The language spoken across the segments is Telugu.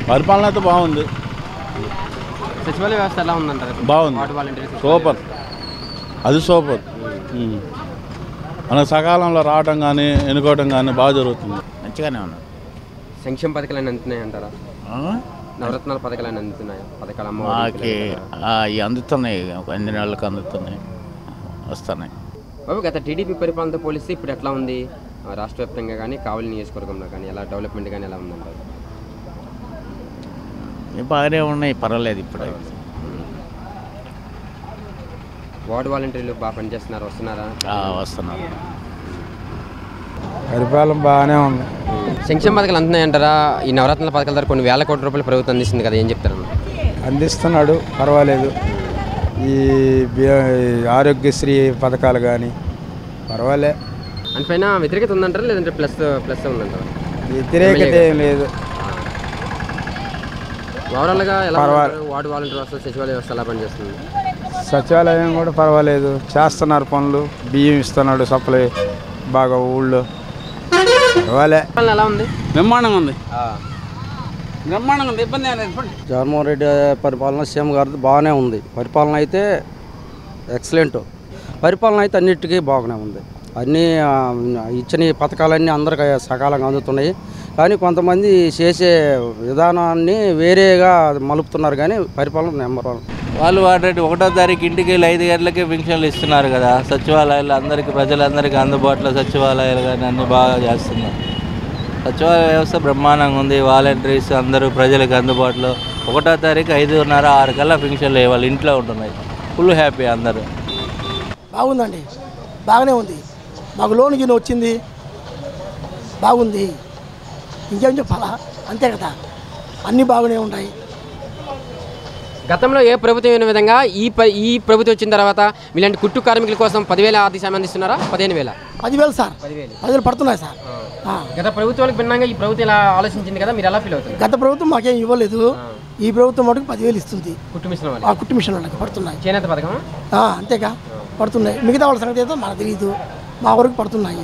పరిపాలన అయితే బాగుంది. సచివాలయ వ్యవస్థ ఎలా ఉందంటారు? బాగుంది, సూపర్, అది సూపర్. మనకు సకాలంలో రావడం కానీ ఎన్నుకోవడం కానీ బాగా జరుగుతుంది. మంచిగానే ఉన్నారు. సంక్షేమ పథకాలు అందుతున్నాయి అంటారా? నవరత్నాల పథకాలు అందుతున్నాయి? పథకాలు మాకి అవి అందుతున్నాయి, 8 నెలలకు అందుతున్నాయి, వస్తున్నాయి. బాబు, గత టీడీపీ పరిపాలనతో పోలిస్తే ఇప్పుడు ఎట్లా ఉంది? రాష్ట్ర వ్యాప్తంగా కానీ కావలి నియోజకవర్గంలో కానీ ఎలా డెవలప్మెంట్ కానీ ఎలా ఉందంటారు? బాగానే ఉన్నాయి, పర్వాలేదు. ఇప్పుడు వార్డు వాలంటీర్లు బాగా పనిచేస్తున్నారు, వస్తున్నారా? వస్తున్నారు. పరిపాలన బాగానే ఉంది. సంక్షేమ పథకాలు అందుతున్నాయంటారా? ఈ నవరత్నాల పథకాల ద్వారా కొన్ని వేల కోట్ల రూపాయలు ప్రభుత్వం అందిస్తుంది కదా, ఏం చెప్తారు? అందిస్తున్నాడు, పర్వాలేదు. ఈ ఆరోగ్యశ్రీ పథకాలు కానీ పర్వాలే. దానిపైన వ్యతిరేకత ఉందంటారా లేదంటే ప్లస్ ఉందంటారా? వ్యతిరేకత ఏం లేదు. ఓవరాల్గా ఎలా వార్డు వాలంటీర్ వ్యవస్థ సచివాలయ వ్యవస్థ ఎలా పనిచేస్తుంది? సచివాలయం కూడా పర్వాలేదు, చేస్తున్నారు పనులు. బియ్యం ఇస్తున్నాడు సప్లై బాగా ఊళ్ళో, పర్వాలే. ఎలా ఉంది? బ్రహ్మాండంగా ఉంది, బ్రహ్మాండంగా ఉంది. ఇబ్బంది జగన్మోహన్ రెడ్డి పరిపాలన సీఎం గారిది బాగానే ఉంది. పరిపాలన అయితే ఎక్సలెంట్. పరిపాలన అయితే అన్నిటికీ బాగానే ఉంది. అన్నీ ఇచ్చిన పథకాలన్నీ అందరికీ సకాలంగా అందుతున్నాయి. కానీ కొంతమంది చేసే విధానాన్ని వేరేగా మలుపుతున్నారు. కానీ పరిపాలన నెంబర్ 1. వాళ్ళు ఆల్రెడీ 1వ తారీఖు ఇంటికి వెళ్ళి 5 గంటలకే పింఛన్లు ఇస్తున్నారు కదా. సచివాలయాలు అందరికీ, ప్రజలందరికీ అందుబాటులో సచివాలయాలు కానీ అన్నీ బాగా చేస్తున్నారు. సచివాలయ వ్యవస్థ బ్రహ్మాండంగా ఉంది. వాలంటీర్స్ అందరూ ప్రజలకు అందుబాటులో 1వ తారీఖు 5:30, 6 కల్లా పింఛన్లు వాళ్ళు ఇంట్లో ఉంటున్నాయి. ఫుల్ హ్యాపీ అందరూ. బాగుందండి, బాగానే ఉంది. మాకు లోన్ గిన్నె వచ్చింది, బాగుంది. ఇంకేం చెప్పాలా, అంతే కదా, అన్నీ బాగానే ఉంటాయి. గతంలో ఏ ప్రభుత్వం అయిన విధంగా ఈ ప్రభుత్వం వచ్చిన తర్వాత ఇలాంటి కుట్టు కార్మికుల కోసం 10,000 ఆర్థిక సాయం అందిస్తున్నారా? 15,000? 10,000 సార్, 10,000 పడుతున్నాయి సార్. గత ప్రభుత్వాలకు భిన్నంగా ఈ ప్రభుత్వం ఇలా ఆలోచించింది కదా, మీరు ఎలా ఫీల్ అవుతుంది? గత ప్రభుత్వం మాకేం ఇవ్వలేదు, ఈ ప్రభుత్వం మటుకు 10,000 ఇస్తుంది. కుట్టు మిషన్ ఆ కుట్టు మిషన్ వాళ్ళకి పడుతున్నాయి. చేనేత పథకం అంతేగా పడుతున్నాయి. మిగతా వాళ్ళ సంగతి ఏదో మనకు తెలియదు, మా వరకు పడుతున్నాయి.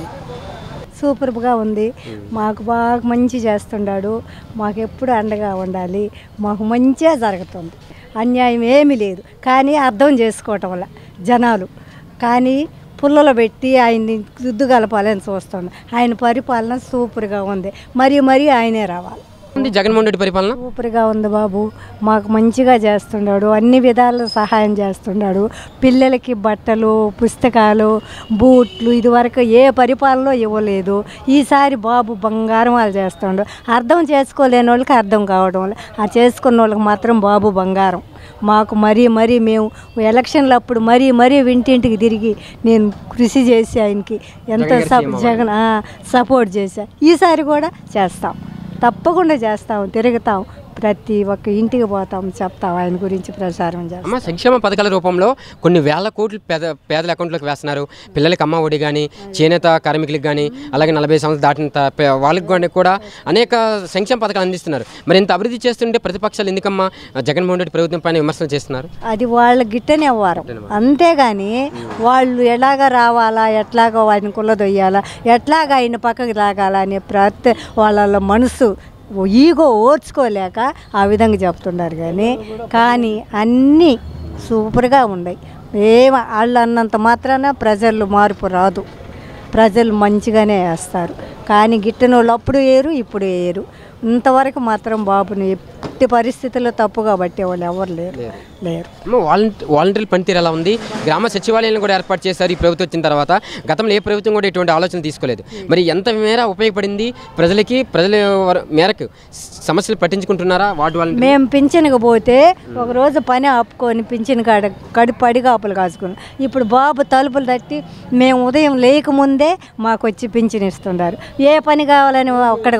సూపర్గా ఉంది. మాకు బాగా మంచి చేస్తున్నాడు. మాకు ఎప్పుడు అండగా ఉండాలి. మాకు మంచిగా జరుగుతుంది, అన్యాయం ఏమీ లేదు. కానీ అర్థం చేసుకోవటం వల్ల జనాలు కానీ పుల్లలో పెట్టి ఆయన్ని దుద్దు కలపాలని చూస్తున్నాం. ఆయన పరిపాలన సూపర్గా ఉంది. మరీ ఆయనే రావాలి. జగన్మోహన్ రెడ్డి పరిపాలన సూపర్గా ఉంది బాబు. మాకు మంచిగా చేస్తున్నాడు, అన్ని విధాలు సహాయం చేస్తున్నాడు. పిల్లలకి బట్టలు, పుస్తకాలు, బూట్లు ఇదివరకు ఏ పరిపాలనలో ఇవ్వలేదు. ఈసారి బాబు బంగారం వాళ్ళు చేస్తున్నాడు. అర్థం చేసుకోలేని వాళ్ళకి అర్థం కావడం వల్ల, ఆ చేసుకున్న వాళ్ళకి మాత్రం బాబు బంగారం. మాకు మరీ మేము ఎలక్షన్లు అప్పుడు మరీ ఇంటింటికి తిరిగి నేను కృషి చేసి ఆయనకి ఎంత జగన్ సపోర్ట్ చేశా. ఈసారి కూడా చేస్తాం, తప్పకుండా చేస్తాం, తిరుగుతాం, ప్రతి ఒక్క ఇంటికి పోతాం, చెప్తాం, ఆయన గురించి ప్రచారం చేస్తాం. సంక్షేమ పథకాల రూపంలో కొన్ని వేల కోట్లు పేదల అకౌంట్లోకి వేస్తున్నారు. పిల్లలకి అమ్మ ఒడి కానీ, చేనేత కార్మికులకు కానీ, అలాగే 40 సంవత్సరాలు దాటిన వాళ్ళకి కూడా అనేక సంక్షేమ పథకాలు అందిస్తున్నారు. మరి ఇంత అభివృద్ధి చేస్తుంటే ప్రతిపక్షాలు ఎందుకమ్మా జగన్మోహన్ రెడ్డి ప్రభుత్వం పైన విమర్శలు చేస్తున్నారు? అది వాళ్ళ గిట్టనే వారం, అంతేగాని వాళ్ళు ఎలాగ రావాలా, ఎట్లాగో ఆయన కుల్లదొయ్యాలా, ఎట్లాగ ఆయన పక్కకి లాగాలా అనే వాళ్ళ మనసు ఈగో ఓర్చుకోలేక ఆ విధంగా చెప్తున్నారు. కానీ అన్నీ సూపర్గా ఉన్నాయి. వాళ్ళు అన్నంత మాత్రాన ప్రజలు మార్పు రాదు. ప్రజలు మంచిగానే వేస్తారు. కానీ గిట్టిన వాళ్ళు అప్పుడు వేరు, ఇప్పుడు వేరు. ఇంతవరకు మాత్రం బాబుని ఎట్టి పరిస్థితుల్లో తప్పుగా పట్టేవాళ్ళు ఎవరు లేరు. వాలంటీర్ల పనితీరు ఎలా ఉంది? గ్రామ సచివాలయాలను కూడా ఏర్పాటు చేశారు ఈ ప్రభుత్వం వచ్చిన తర్వాత. గతంలో ఏ ప్రభుత్వం కూడా ఇటువంటి ఆలోచన తీసుకోలేదు. మరి ఎంత మేర ఉపయోగపడింది ప్రజలకి? ప్రజల మేరకు సమస్యలు పట్టించుకుంటున్నారా వార్డు వాలంటీర్? మేము పింఛన్కి పోతే ఒకరోజు పని ఆపుకొని పింఛన్ పడిగాపులు కాసుకున్నాం. ఇప్పుడు బాబు తలుపులు తట్టి మేము ఉదయం లేకముందే మాకు వచ్చి పింఛన్ ఇస్తున్నారు. ఏ పని కావాలని అక్కడ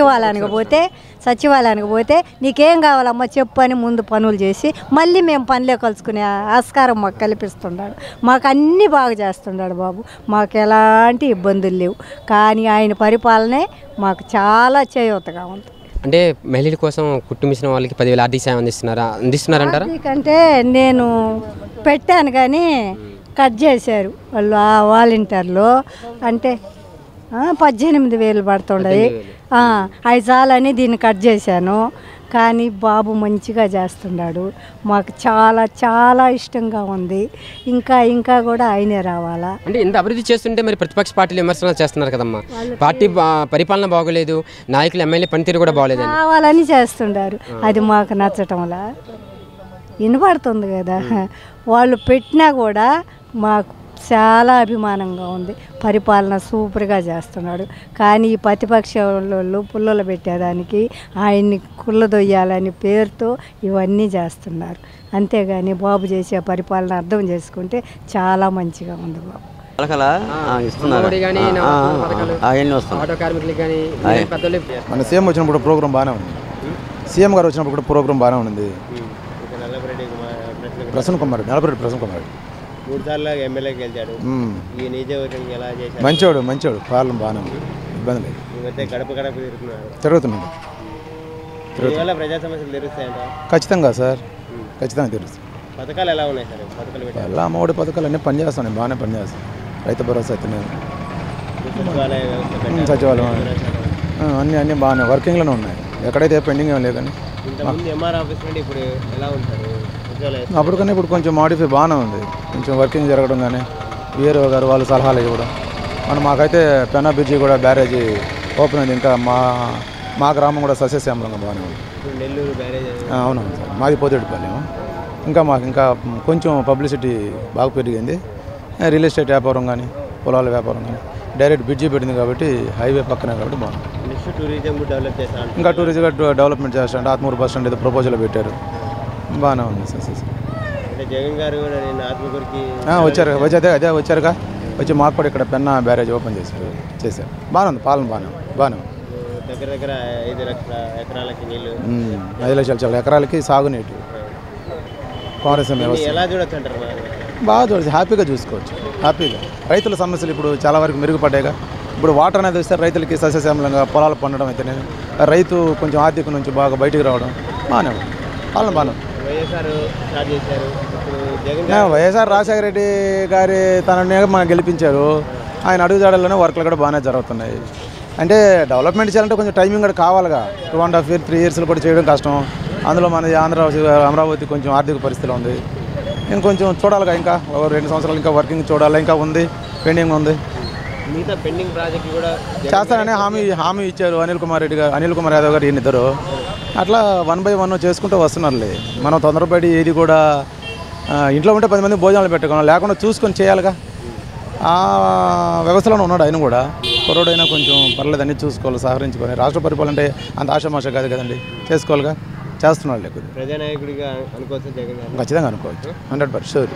సచివాలయానికి పోతే నీకేం కావాలమ్మా చెప్పు అని ముందు పనులు చేసి మళ్ళీ మేము పనిలో కలుసుకునే ఆస్కారం మాకు కల్పిస్తున్నాడు. మాకు అన్నీ బాగా చేస్తున్నాడు బాబు. మాకు ఎలాంటి ఇబ్బందులు లేవు. కానీ ఆయన పరిపాలనే మాకు చాలా చేయూతగా ఉంది. అంటే మహిళల కోసం కుట్టు మిషన్ వాళ్ళకి 10,000 ఆర్థిక సాయం అందిస్తున్నారంటారా? ఎందుకంటే నేను పెట్టాను కానీ కట్ చేశారు వాళ్ళు ఆ వాలంటీర్లు. అంటే 18,000 పడుతుండయి. అవి చాలని దీన్ని కట్ చేశాను. కానీ బాబు మంచిగా చేస్తున్నాడు. మాకు చాలా చాలా ఇష్టంగా ఉంది. ఇంకా ఇంకా కూడా ఆయనే రావాలా. అంటే ఇంత అభివృద్ధి చేస్తుంటే మరి ప్రతిపక్ష పార్టీలు విమర్శలు చేస్తున్నారు కదమ్మా. పార్టీ పరిపాలన బాగోలేదు, నాయకులు ఎమ్మెల్యే పనితీరు కూడా బాగోలేదు, కావాలని చేస్తుండారు. అది మాకు నచ్చటంలా వినపడుతుంది కదా. వాళ్ళు పెట్టినా కూడా మాకు చాలా అభిమానంగా ఉంది. పరిపాలన సూపర్గా చేస్తున్నాడు. కానీ ఈ ప్రతిపక్ష వాళ్ళు పుల్లలు పెట్టేదానికి ఆయన్ని కుళ్ళదొయ్యాలని పేరుతో ఇవన్నీ చేస్తున్నారు. అంతేగాని బాబు చేసే పరిపాలన అర్థం చేసుకుంటే చాలా మంచిగా ఉంది బాబు. మన సీఎం వచ్చినప్పుడు ప్రోగ్రాం బాగానే ఉంది. సీఎం గారు వచ్చినప్పుడు కూడా ప్రోగ్రాం బాగానే ఉంది. ప్రసన్న కుమార్, నలభరెడ్డి ప్రసన్న కుమార్ 3 సార్లు ఎమ్మెల్యేకి గెలిచాడు. ఈ నియోజకవర్గం ఎలా చేశాడు? మంచోడు పాలన బాగానే ఉంది, ఇబ్బంది లేదు. ఈ మధ్య గడప తిరుగుతున్నాడు. దీనివల్ల ప్రజా సమస్యలు తెలుస్తాయంట? ఖచ్చితంగా సార్, ఖచ్చితంగా తెలుస్తుంది. పథకాలు ఎలా ఉన్నాయి సార్? పథకాలు పెట్టారు, ఎలా అమ్మఒడి పథకాలు అన్నీ పనిచేస్తున్నాయి, బాగానే పనిచేస్తాయి. రైతు భరోసా అయితేనే, సచివాలయం అన్నీ బాగానే వర్కింగ్లోనే ఉన్నాయి. ఎక్కడైతే పెండింగ్ ఏం లేదని. ఇంతకుముందు ఎంఆర్ ఆఫీస్ నుండి ఇప్పుడు ఎలా ఉంటారు? అప్పుడు కానీ ఇప్పుడు కొంచెం మాడిఫై బాగానే ఉంది. కొంచెం వర్కింగ్ జరగడం కానీ వీఆర్ఓ గారు వాళ్ళు సలహాలు ఇవ్వడం. మాకైతే పెన్నా బ్రిడ్జి కూడా బ్యారేజీ ఓపెన్ అయింది. ఇంకా మా గ్రామం కూడా సస్యశ్యామలంగా బాగానే ఉంది. నెల్లూరు బ్యారేజ్ అవునవును సార్, మాది పోతేడుపాలెం. ఇంకా కొంచెం పబ్లిసిటీ బాగా పెరిగింది. రియల్ ఎస్టేట్ వ్యాపారం కానీ పొలాల వ్యాపారం కానీ డైరెక్ట్ బ్రిడ్జి పెట్టింది కాబట్టి హైవే పక్కనే కాబట్టి బాగుంది. ఇంకా టూరిజం డెవలప్మెంట్ చేస్తారంటే ఆత్మూరు బస్ స్టాండ్ ఏదో ప్రపోజల్ పెట్టారు, బాగానే ఉంది సార్. జగన్ గారు కూడా నేను ఆత్మకూరుకి వచ్చారుగా వచ్చి మాకు కూడా ఇక్కడ పెన్నా బ్యారేజ్ ఓపెన్ చేశారు. బాగానే ఉంది, పాలన బాగానే ఉంది. దగ్గర 5 లక్షల ఎకరాలకి నీళ్ళు, 5 లక్షల ఎకరాలకి సాగునీటి కాంగ్రెస్ ఎలా చూడొచ్చు అంటారు? బాగా చూడచ్చు, హ్యాపీగా చూసుకోవచ్చు. హ్యాపీగా రైతుల సమస్యలు ఇప్పుడు చాలా వరకు మెరుగుపడ్డాయిగా. ఇప్పుడు వాటర్ అనేది వస్తే రైతులకి సస్యశ్యామలంగా పొలాలు పండడం అయితేనే, రైతు కొంచెం ఆర్థిక నుంచి బాగా బయటికి రావడం బాగానే ఉంది, పాలన బాగానే ఉంది. వైఎస్ఆర్ రాజశేఖర రెడ్డి గారి తనని మనం గెలిపించారు. ఆయన అడుగుజాడల్లోనే వర్క్లు కూడా బాగానే జరుగుతున్నాయి. అంటే డెవలప్మెంట్ చేయాలంటే కొంచెం టైమింగ్ కూడా కావాలిగా. 2.5 years 3 years కూడా చేయడం కష్టం. అందులో మన అమరావతి కొంచెం ఆర్థిక పరిస్థితిలో ఉంది. ఇంకొంచెం చూడాలిగా, ఇంకా 2 సంవత్సరాలు ఇంకా వర్కింగ్ చూడాలి, ఇంకా ఉంది, పెండింగ్ ఉంది. మిగతా పెండింగ్ ప్రాజెక్టులు కూడా చేస్తారని హామీ ఇచ్చారు అనిల్ కుమార్ యాదవ్ గారు, ఈయనిద్దరు. అట్లా 1 by 1 చేసుకుంటూ వస్తున్నారులే. మనం తొందరపడి ఏది కూడా ఇంట్లో ఉంటే 10 మంది భోజనాలు పెట్టుకోవాలి, లేకుండా చూసుకొని చేయాలిగా. ఆ వ్యవస్థలోనే ఉన్నాడు ఆయన కూడా. కుర్రోడైనా కొంచెం పర్లేదు, అన్నీ చూసుకోవాలి, సహకరించుకొని. రాష్ట్ర పరిపాలన అంటే అంత ఆషామాష కాదు కదండి, చేసుకోవాలిగా. చేస్తున్నాడు లేకపోతే ప్రజానాయకుడిగా అనుకోవచ్చు జగన్ గారు? ఖచ్చితంగా అనుకోవచ్చు, 100% షూర్.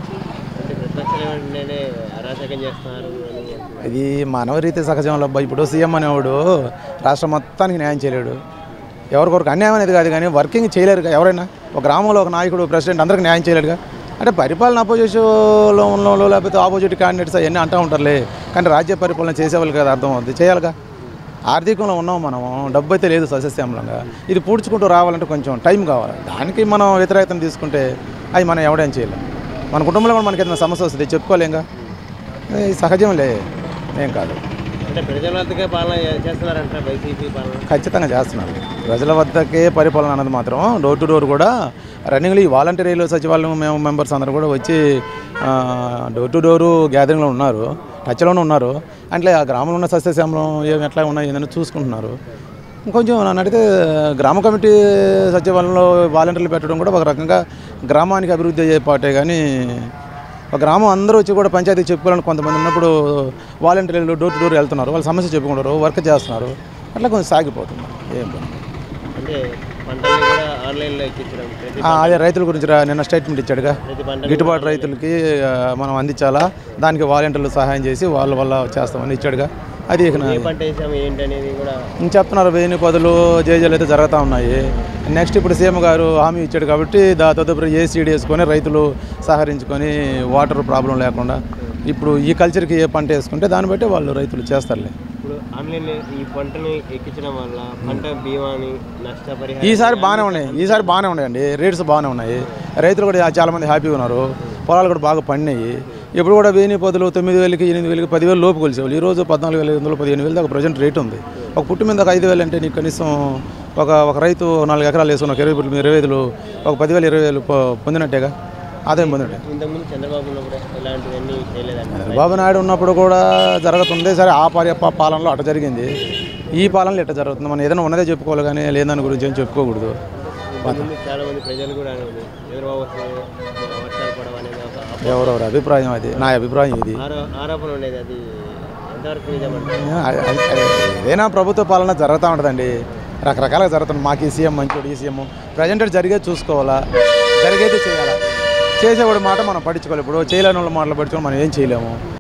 ఇది మానవ రీతి సహజంలో. ఇప్పుడు సీఎం అనేవాడు రాష్ట్రం మొత్తానికి న్యాయం చేయలేడు. ఎవరికొరకు అన్యాయం అనేది కాదు, కానీ వర్కింగ్ చేయలేరుగా. ఎవరైనా ఒక గ్రామంలో ఒక నాయకుడు ప్రెసిడెంట్ అందరికీ న్యాయం చేయలేడుగా. అంటే పరిపాలన అపోజిషన్లో ఉన్న వాళ్ళు లేకపోతే ఆపోజిట్ క్యాండిడేట్స్ అవన్నీ అంటూ ఉంటారులే, కానీ రాజ్య పరిపాలన చేసేవాళ్ళు కదా, అర్థం అవుతుంది, చేయాలిగా. ఆర్థికంలో ఉన్నాం మనం, డబ్బు అయితే లేదు సస్యశ్యామలంగా. ఇది పూడ్చుకుంటూ రావాలంటే కొంచెం టైం కావాలి. దానికి మనం వ్యతిరేకతను తీసుకుంటే అది మనం ఎవడేం చేయలేం. మన కుటుంబంలో కూడా మనకి ఏదైనా సమస్య వస్తుంది, చెప్పుకోలేంగా. సహజంలే, ఏం కాదు. అంటే ప్రజల వద్దకే పాలన చేస్తున్నారంట వైసీపీ పాలన? ఖచ్చితంగా చేస్తున్నారు. ప్రజల వద్దకే పరిపాలన అన్నది మాత్రం డోర్ టు డోర్ కూడా రన్నింగ్లో ఈ వాలంటీర్లు సచివాలయం మెంబర్స్ అందరూ కూడా వచ్చి డోర్ టు డోరు గ్యాదరింగ్లో ఉన్నారు, టచ్లోనే ఉన్నారు. అంటే ఆ గ్రామంలో ఉన్న సస్యశ్యామలం ఎట్లా ఉన్నాయి ఏదైనా చూసుకుంటున్నారు. ఇంకొంచెం నన్ను అడిగితే గ్రామ కమిటీ సచివాలయంలో వాలంటీర్లు పెట్టడం కూడా ఒక రకంగా గ్రామానికి అభివృద్ధి అయ్యే పాటే. కానీ ఒక గ్రామం అందరూ వచ్చి కూడా పంచాయతీ చెప్పుకోవాలని కొంతమంది ఉన్నప్పుడు వాలంటీర్లు డోర్ టు డోర్ వెళ్తున్నారు, వాళ్ళ సమస్య చెప్పుకుంటారు, వర్క్ చేస్తున్నారు. అట్లా కొంచెం సాగిపోతుంది. ఏం అంటే పంటలు కూడా ఆన్లైన్లో ఎక్కించడం, అదే రైతుల గురించి నిన్న స్టేట్మెంట్ ఇచ్చాడుగా. గిట్టుబాటు రైతులకి మనం అందించాలా, దానికి వాలంటీర్లు సహాయం చేసి వాళ్ళ వల్ల చేస్తామని ఇచ్చాడుగా. అది చెప్తున్నారు. 1000 పదులు జేజేలు అయితే జరుగుతూ ఉన్నాయి. నెక్స్ట్ ఇప్పుడు సీఎం గారు హామీ ఇచ్చాడు కాబట్టి తదుపరి ఏసీడీ వేసుకొని రైతులు సహకరించుకొని వాటర్ ప్రాబ్లం లేకుండా ఇప్పుడు ఈ కల్చర్కి ఏ పంట వేసుకుంటే దాన్ని బట్టి వాళ్ళు రైతులు చేస్తారులే. ఇప్పుడు ఆన్లైన్ ఈ పంటను ఎక్కించడం వల్ల పంట బీమాని నష్టపరిహారం ఈసారి బాగానే ఉన్నాయండి. రేట్స్ బాగానే ఉన్నాయి. రైతులు కూడా చాలామంది హ్యాపీగా ఉన్నారు. పొలాలు కూడా బాగా పండినాయి. ఇప్పుడు కూడా 1000 పదులు 9,000కి 8,000కి 10,000 లోపు కొలిసేవాళ్ళు. ఈరోజు 14,500 15,000 దాకా ప్రజెంట్ రేట్ ఉంది. ఒక పుట్టు మీద 5,000 అంటే నీకు కనీసం ఒక రైతు 4 ఎకరాలు వేసుకున్న 25,000 ఒక 10,000 20,000 పొందినట్టేగా, ఆదాయం పొందినట్టే. ఇంతకుముందు చంద్రబాబు ఉన్నప్పుడు ఇలాంటివన్నీ చేయలేదండి. చంద్రబాబు నాయుడు ఉన్నప్పుడు కూడా జరుగుతుంది సరే, ఆ పాలనలో అట్ట జరిగింది, ఈ పాలనలో ఇట్ట జరుగుతుంది. మనం ఏదైనా ఉన్నదే చెప్పుకోవాలి కానీ లేదని గురించి ఏం చెప్పుకోకూడదు. చాలా మంది ప్రజలు కూడా చంద్రబాబు వర్షాలు పడవ అనేది ఒక ఎవరెవరి అభిప్రాయం, అది నా అభిప్రాయం. ఇది ఆరోపణ ఉండేది, అది ఎంతవరకు నిజమంటే ఏదైనా ప్రభుత్వ పాలన జరుగుతూ ఉంటుందండి, రకరకాలుగా జరుగుతుంది. మాకు ఈ సీఎం మంచోడు, ఈ సీఎం ప్రజెంట్ జరిగేది చూసుకోవాలా, జరిగేది చేయాలా, చేసేవాడి మాట మనం పట్టించుకోవాలి. ఇప్పుడు చేయలేని వాళ్ళ మాటలు పట్టించుకొని మనం ఏం చేయలేము.